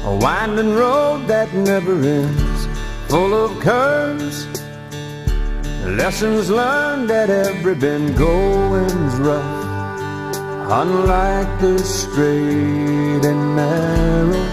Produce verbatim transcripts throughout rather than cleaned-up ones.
a winding road that never ends, full of curves, lessons learned at every bend. Going's rough, unlike the straight and narrow.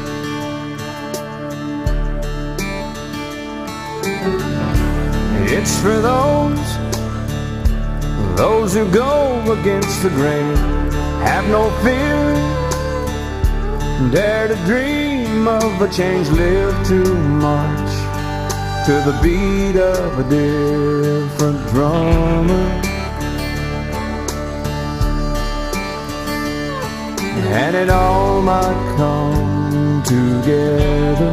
It's for those, those who go against the grain, have no fear, dare to dream of a change, live to march to the beat of a different drummer. And it all might come together,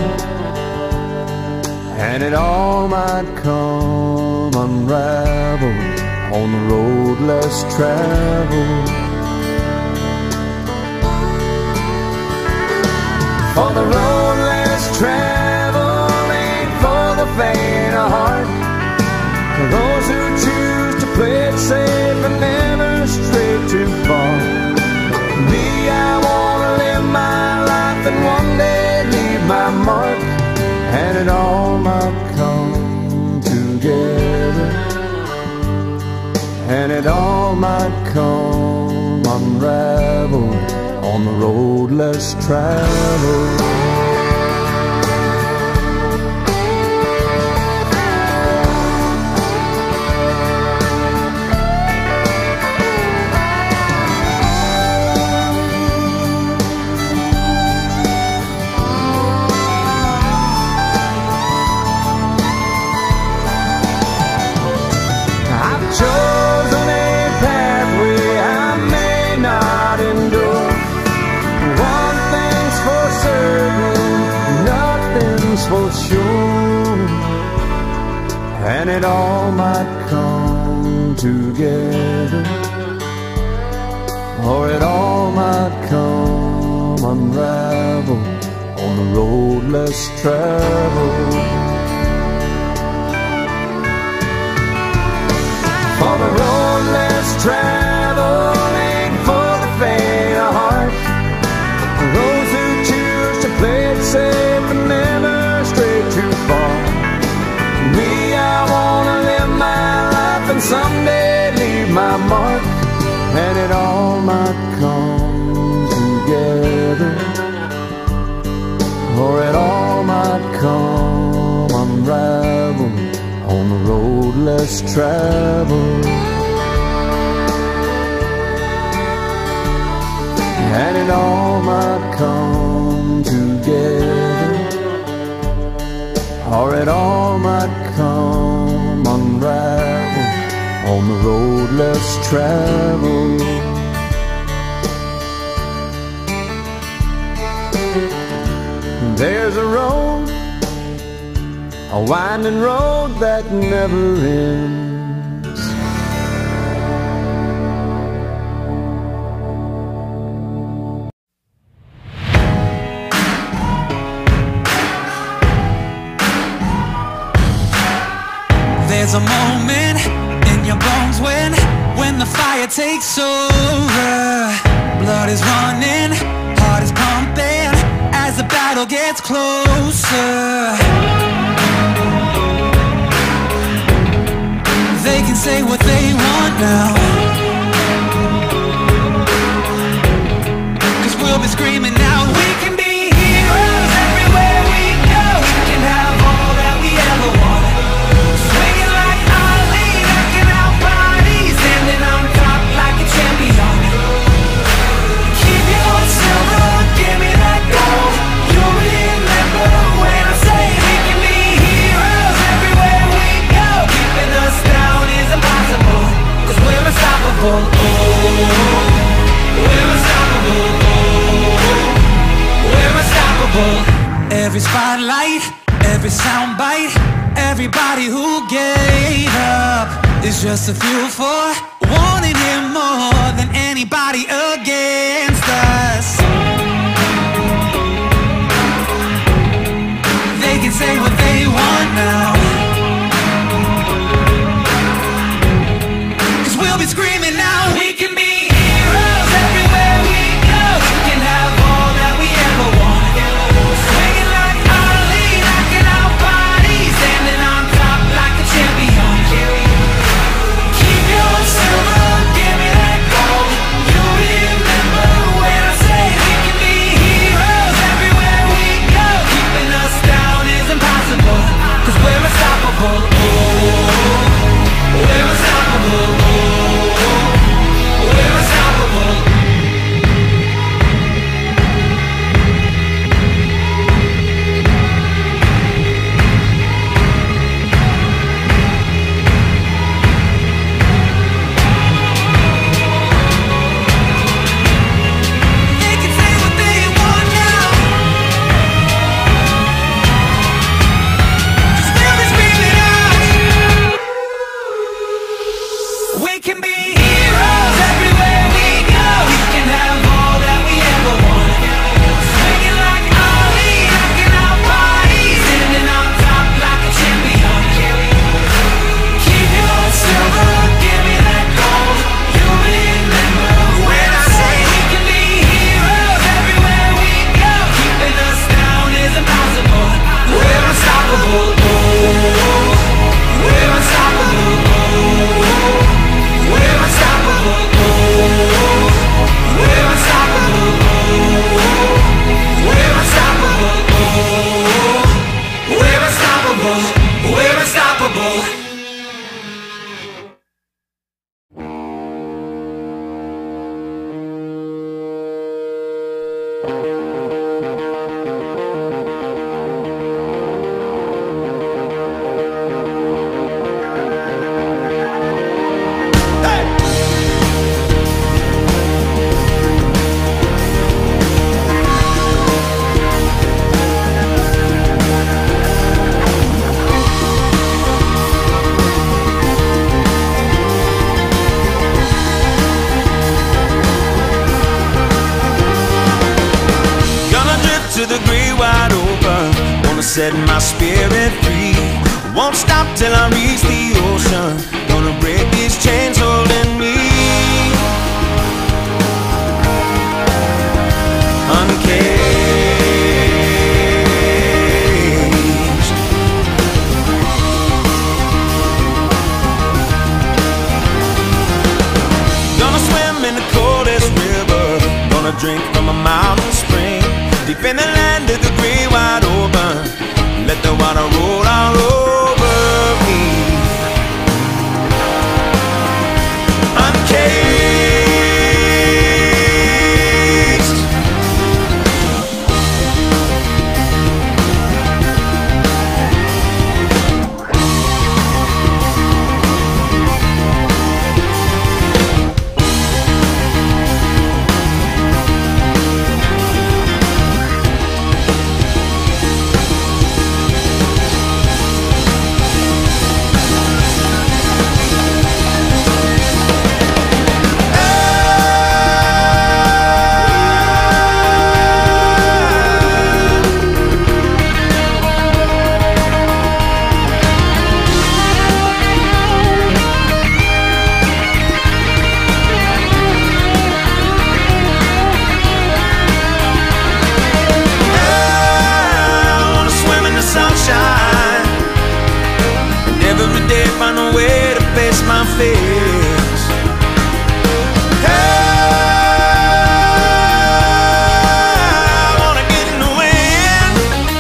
and it all might come unraveled on the road less traveled. For the road less traveled ain't for the faint of heart, for those who choose to play it safe and never stray too far. Me, I wanna live my life and one day leave my mark, and it all might come together, and it all might come unraveled on the road less traveled. Chosen a pathway I may not endure. One thing's for certain, nothing's for sure, and it all might come together, or it all might come unraveled on the road less traveled. For the road less traveled ain't for the faint of heart, for those who choose to play it safe and never stray too far. Me, I wanna live my life and someday leave my mark, and it all might come together, or it all might come unraveled on the road less traveled. And it all might come together, or it all might come unraveled on the road less traveled. There's a road, a winding road that never ends. There's a moment in your bones when, when the fire takes over. Blood is running, heart is pumping as the battle gets closer. They can say what they want now, 'cause we'll be screaming now. We can be heroes everywhere we go. We can have all that we ever want. Swinging like Ali, knocking out bodies, standing on top like a champion. Keep your silver, give me that gold. You'll remember when I say we can be heroes everywhere we go. Keeping us down is impossible, 'cause we're unstoppable. Oh, we're unstoppable. Oh, we're unstoppable. Every spotlight, every soundbite, everybody who gave up is just a fuel for wanting him more than anybody against us. They can say what they want now, 'cause we'll be screaming now. We can be heroes everywhere we go. We can have all that we ever want. to the great wide open. Wanna set my spirit free. Won't stop till I reach the ocean. Gonna break these chains holding me. Uncaged. Gonna swim in the coldest river. Gonna drink from a mountain spring. Deep in the land of the great wide open. Let the water roll all over me. Uncaged. Every day find a way to face my fears. I wanna get in the wind.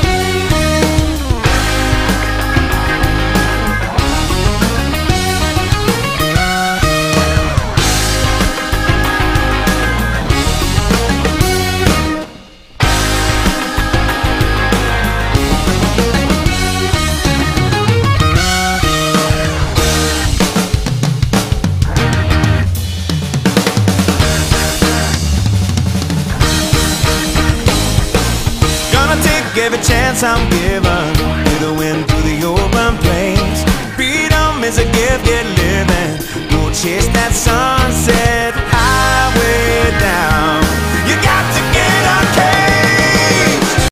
Every chance I'm given, through the wind, through the open plains. Freedom is a gift, get living. Go chase that sunset.